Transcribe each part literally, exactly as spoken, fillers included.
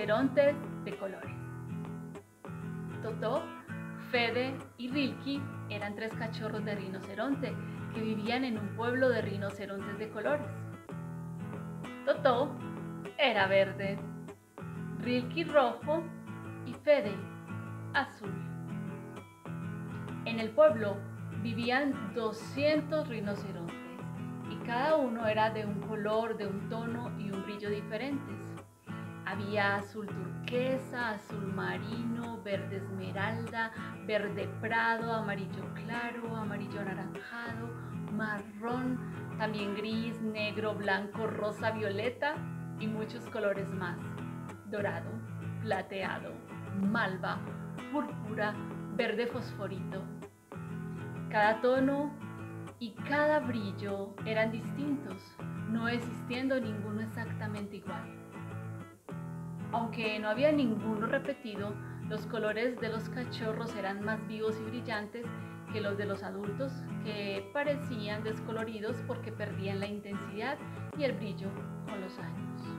rinocerontes de colores. Totó, Fede y Rilke eran tres cachorros de rinoceronte que vivían en un pueblo de rinocerontes de colores. Totó era verde, Rilke rojo y Fede azul. En el pueblo vivían doscientos rinocerontes y cada uno era de un color, de un tono y un brillo diferentes. Había azul turquesa, azul marino, verde esmeralda, verde prado, amarillo claro, amarillo anaranjado, marrón, también gris, negro, blanco, rosa, violeta y muchos colores más. Dorado, plateado, malva, púrpura, verde fosforito. Cada tono y cada brillo eran distintos, no existiendo ninguno exactamente igual. Aunque no había ninguno repetido, los colores de los cachorros eran más vivos y brillantes que los de los adultos, que parecían descoloridos porque perdían la intensidad y el brillo con los años.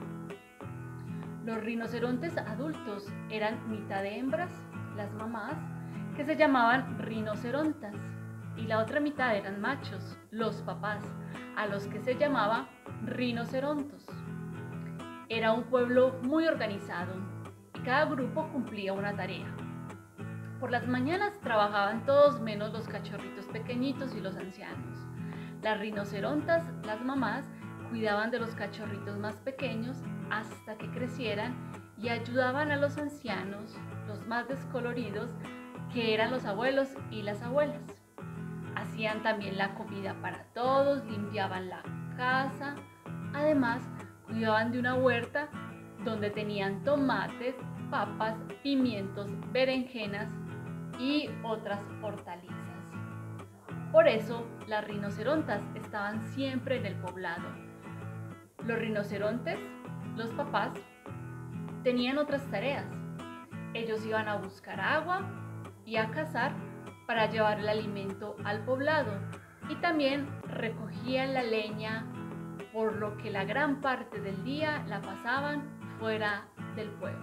Los rinocerontes adultos eran mitad de hembras, las mamás, que se llamaban rinocerontas, y la otra mitad eran machos, los papás, a los que se llamaba rinocerontos. Era un pueblo muy organizado y cada grupo cumplía una tarea. Por las mañanas trabajaban todos menos los cachorritos pequeñitos y los ancianos. Las rinocerontas, las mamás, cuidaban de los cachorritos más pequeños hasta que crecieran y ayudaban a los ancianos, los más descoloridos, que eran los abuelos y las abuelas. Hacían también la comida para todos, limpiaban la casa, además cuidaban de una huerta donde tenían tomates, papas, pimientos, berenjenas y otras hortalizas. Por eso las rinocerontas estaban siempre en el poblado. Los rinocerontes, los papás, tenían otras tareas. Ellos iban a buscar agua y a cazar para llevar el alimento al poblado y también recogían la leña, por lo que la gran parte del día la pasaban fuera del pueblo.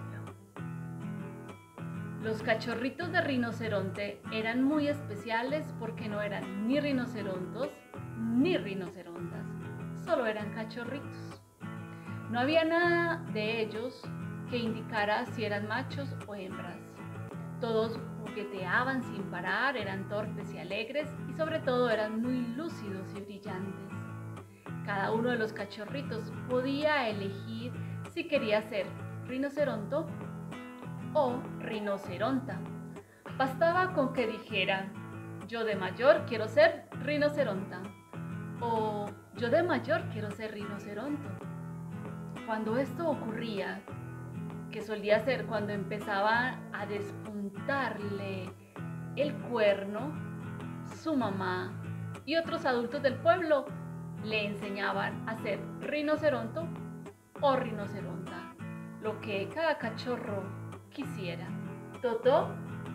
Los cachorritos de rinoceronte eran muy especiales porque no eran ni rinocerontos ni rinocerontas, solo eran cachorritos. No había nada de ellos que indicara si eran machos o hembras. Todos jugueteaban sin parar, eran torpes y alegres y sobre todo eran muy lúcidos y brillantes. Cada uno de los cachorritos podía elegir si quería ser rinoceronto o rinoceronta. Bastaba con que dijera: yo de mayor quiero ser rinoceronta o yo de mayor quiero ser rinoceronto. Cuando esto ocurría, que solía ser cuando empezaba a despuntarle el cuerno, su mamá y otros adultos del pueblo le enseñaban a ser rinoceronto o rinoceronta, lo que cada cachorro quisiera. Totó,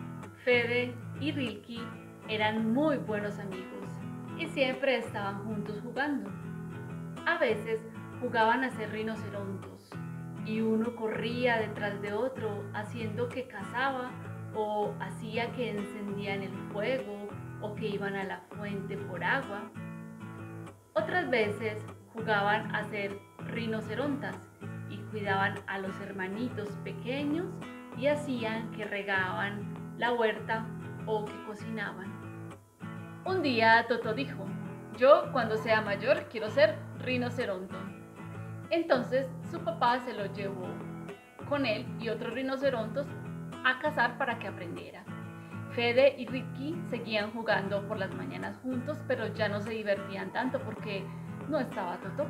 Fede y Rilke eran muy buenos amigos y siempre estaban juntos jugando. A veces jugaban a ser rinocerontos y uno corría detrás de otro haciendo que cazaba o hacía que encendían el fuego o que iban a la fuente por agua. Otras veces jugaban a ser rinocerontas y cuidaban a los hermanitos pequeños y hacían que regaban la huerta o que cocinaban. Un día Totó dijo: yo cuando sea mayor quiero ser rinoceronte. Entonces su papá se lo llevó con él y otros rinocerontes a cazar para que aprendiera. Fede y Rilke seguían jugando por las mañanas juntos, pero ya no se divertían tanto porque no estaba Totó.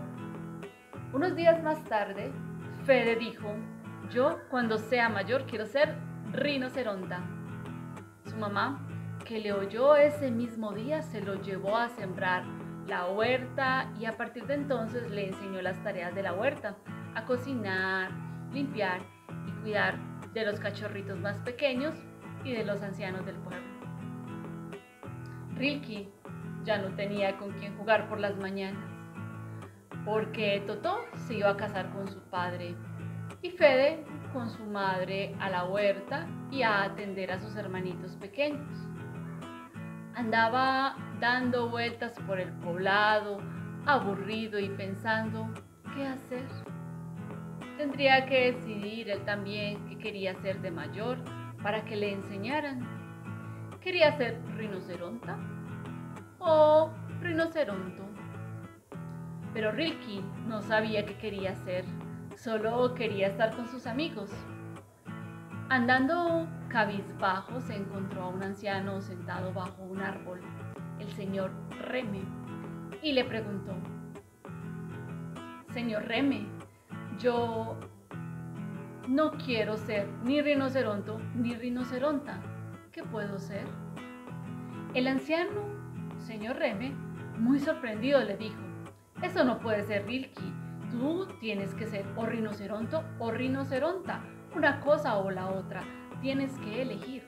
Unos días más tarde, Fede dijo: yo cuando sea mayor quiero ser rinoceronta. Su mamá, que le oyó ese mismo día, se lo llevó a sembrar la huerta y a partir de entonces le enseñó las tareas de la huerta, a cocinar, limpiar y cuidar de los cachorritos más pequeños y de los ancianos del pueblo. Rilke ya no tenía con quién jugar por las mañanas, porque Totó se iba a casar con su padre y Fede con su madre a la huerta y a atender a sus hermanitos pequeños. Andaba dando vueltas por el poblado, aburrido y pensando, ¿qué hacer? Tendría que decidir él también qué quería ser de mayor para que le enseñaran. ¿Quería ser rinoceronta o rinoceronto? Pero Rilke no sabía qué quería ser, solo quería estar con sus amigos. Andando cabizbajo se encontró a un anciano sentado bajo un árbol, el señor Reme, y le preguntó, Señor Reme, yo no quiero ser ni rinoceronto ni rinoceronta. ¿Qué puedo ser? El anciano, señor Reme, muy sorprendido le dijo, eso no puede ser, Rilke. Tú tienes que ser o rinoceronto o rinoceronta, una cosa o la otra. Tienes que elegir.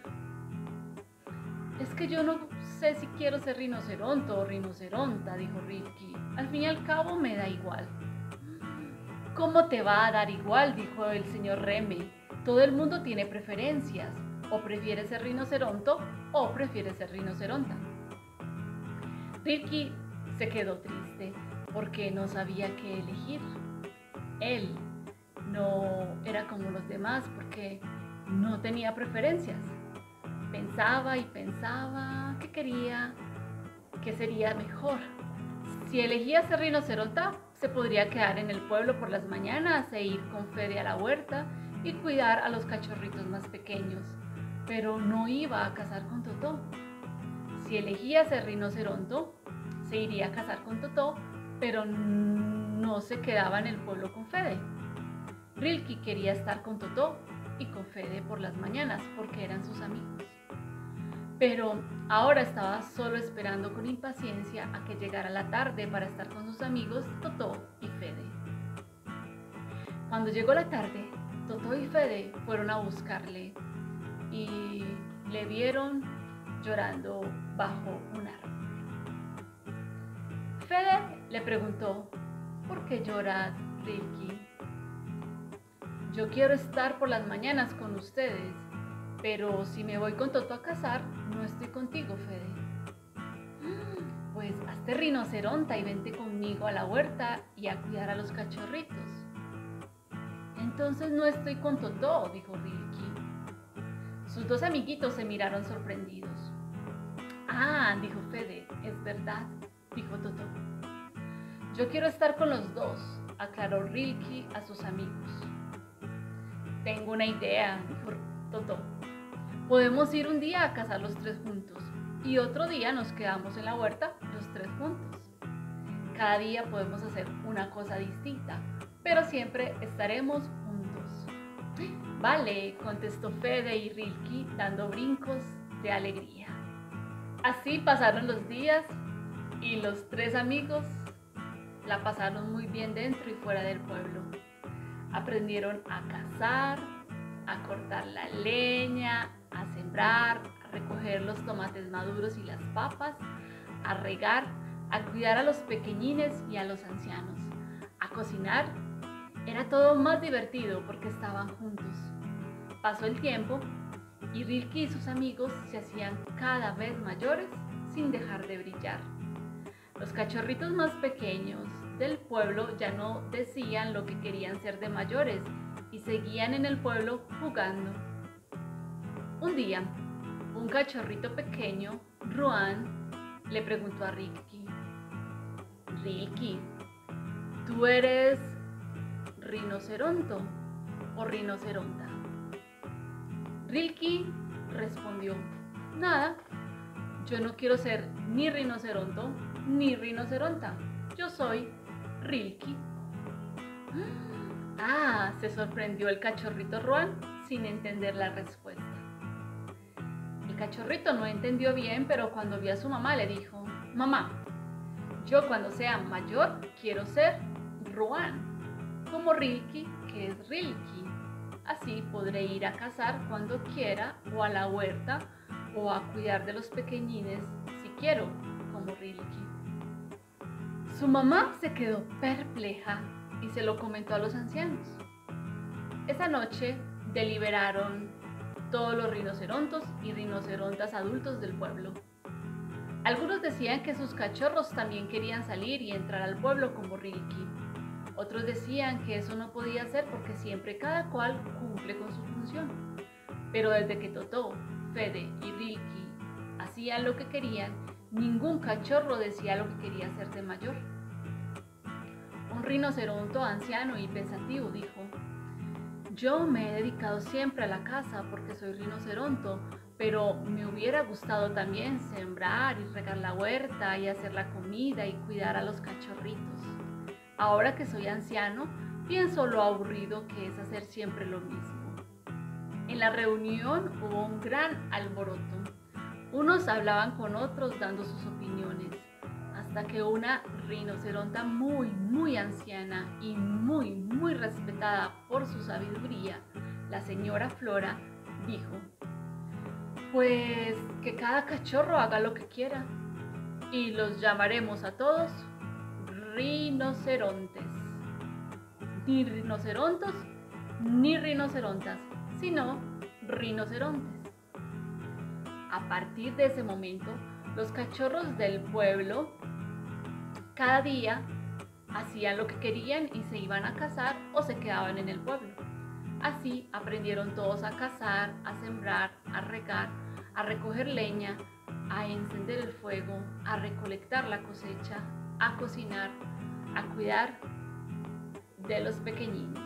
Es que yo no sé si quiero ser rinoceronte o rinoceronta, dijo Rilke. Al fin y al cabo me da igual. ¿Cómo te va a dar igual?, dijo el señor Reme. Todo el mundo tiene preferencias. O prefieres ser rinoceronto o prefieres ser rinoceronta. Rilke se quedó triste porque no sabía qué elegir. Él no era como los demás porque no tenía preferencias. Pensaba y pensaba qué quería, qué sería mejor. Si elegía ser rinoceronta, se podría quedar en el pueblo por las mañanas e ir con Fede a la huerta y cuidar a los cachorritos más pequeños, pero no iba a casar con Totó. Si elegía ser rinoceronto, se iría a casar con Totó, pero no se quedaba en el pueblo con Fede. Rilke quería estar con Totó y con Fede por las mañanas porque eran sus amigos. Pero ahora estaba solo esperando con impaciencia a que llegara la tarde para estar con sus amigos Totó y Fede. Cuando llegó la tarde, Totó y Fede fueron a buscarle y le vieron llorando bajo un árbol. Fede le preguntó, ¿por qué lloras, Rilke? Yo quiero estar por las mañanas con ustedes, pero si me voy con Totó a cazar, no estoy contigo, Fede. Pues hazte rinoceronta y vente conmigo a la huerta y a cuidar a los cachorritos. Entonces no estoy con Totó, dijo Rilke. Sus dos amiguitos se miraron sorprendidos. Ah, dijo Fede, es verdad, dijo Totó. Yo quiero estar con los dos, aclaró Rilke a sus amigos. Tengo una idea, dijo Totó. Podemos ir un día a cazar los tres juntos y otro día nos quedamos en la huerta los tres juntos. Cada día podemos hacer una cosa distinta, pero siempre estaremos juntos. Vale, contestó Fede y Rilke dando brincos de alegría. Así pasaron los días y los tres amigos la pasaron muy bien dentro y fuera del pueblo. Aprendieron a cazar, a cortar la leña, a sembrar, a recoger los tomates maduros y las papas, a regar, a cuidar a los pequeñines y a los ancianos, a cocinar. Era todo más divertido porque estaban juntos. Pasó el tiempo y Rilke y sus amigos se hacían cada vez mayores sin dejar de brillar. Los cachorritos más pequeños del pueblo ya no decían lo que querían ser de mayores y seguían en el pueblo jugando. Un día, un cachorrito pequeño, Ruan, le preguntó a Rilke, Rilke, ¿tú eres rinoceronto o rinoceronta? Rilke respondió, nada, yo no quiero ser ni rinoceronto ni rinoceronta, yo soy Rilke. Ah, se sorprendió el cachorrito Ruan sin entender la respuesta. El cachorrito no entendió bien, pero cuando vio a su mamá le dijo, mamá, yo cuando sea mayor quiero ser Ruan, como Rilke, que es Rilke. Así podré ir a cazar cuando quiera o a la huerta o a cuidar de los pequeñines si quiero, como Rilke. Su mamá se quedó perpleja y se lo comentó a los ancianos. Esa noche, deliberaron todos los rinocerontes y rinocerontas adultos del pueblo. Algunos decían que sus cachorros también querían salir y entrar al pueblo como Rilke. Otros decían que eso no podía ser porque siempre cada cual cumple con su función. Pero desde que Totó, Fede y Rilke hacían lo que querían, ningún cachorro decía lo que quería hacer de mayor. Un rinoceronte anciano y pensativo dijo: yo me he dedicado siempre a la caza porque soy rinoceronte, pero me hubiera gustado también sembrar y regar la huerta y hacer la comida y cuidar a los cachorritos. Ahora que soy anciano, pienso lo aburrido que es hacer siempre lo mismo. En la reunión hubo un gran alboroto. Unos hablaban con otros dando sus opiniones, hasta que una rinoceronta muy, muy anciana y muy, muy respetada por su sabiduría, la señora Flora, dijo: pues que cada cachorro haga lo que quiera y los llamaremos a todos rinocerontes. Ni rinocerontos ni rinocerontas, sino rinocerontes. A partir de ese momento, los cachorros del pueblo cada día hacían lo que querían y se iban a cazar o se quedaban en el pueblo. Así aprendieron todos a cazar, a sembrar, a regar, a recoger leña, a encender el fuego, a recolectar la cosecha, a cocinar, a cuidar de los pequeñines.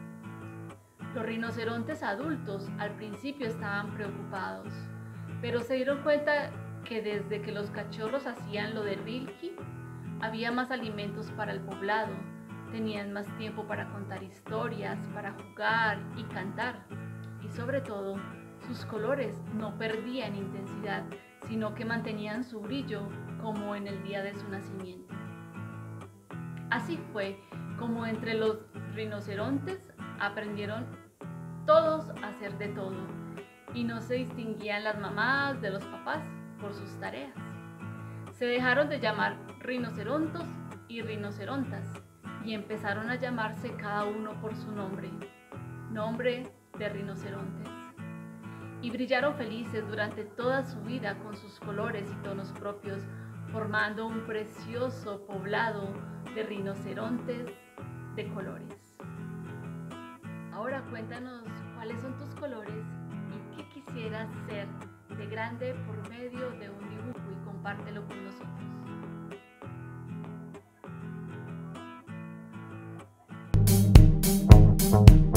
Los rinocerontes adultos al principio estaban preocupados, pero se dieron cuenta que desde que los cachorros hacían lo de Rilke, había más alimentos para el poblado, tenían más tiempo para contar historias, para jugar y cantar, y sobre todo, sus colores no perdían intensidad, sino que mantenían su brillo como en el día de su nacimiento. Así fue como entre los rinocerontes aprendieron todos a hacer de todo, y no se distinguían las mamás de los papás por sus tareas. Se dejaron de llamar rinocerontos y rinocerontas y empezaron a llamarse cada uno por su nombre, nombre de rinocerontes. Y brillaron felices durante toda su vida con sus colores y tonos propios, formando un precioso poblado de rinocerontes de colores. Ahora cuéntanos cuáles son tus colores y qué quisieras ser de grande por medio de un dibujo y compártelo con nosotros.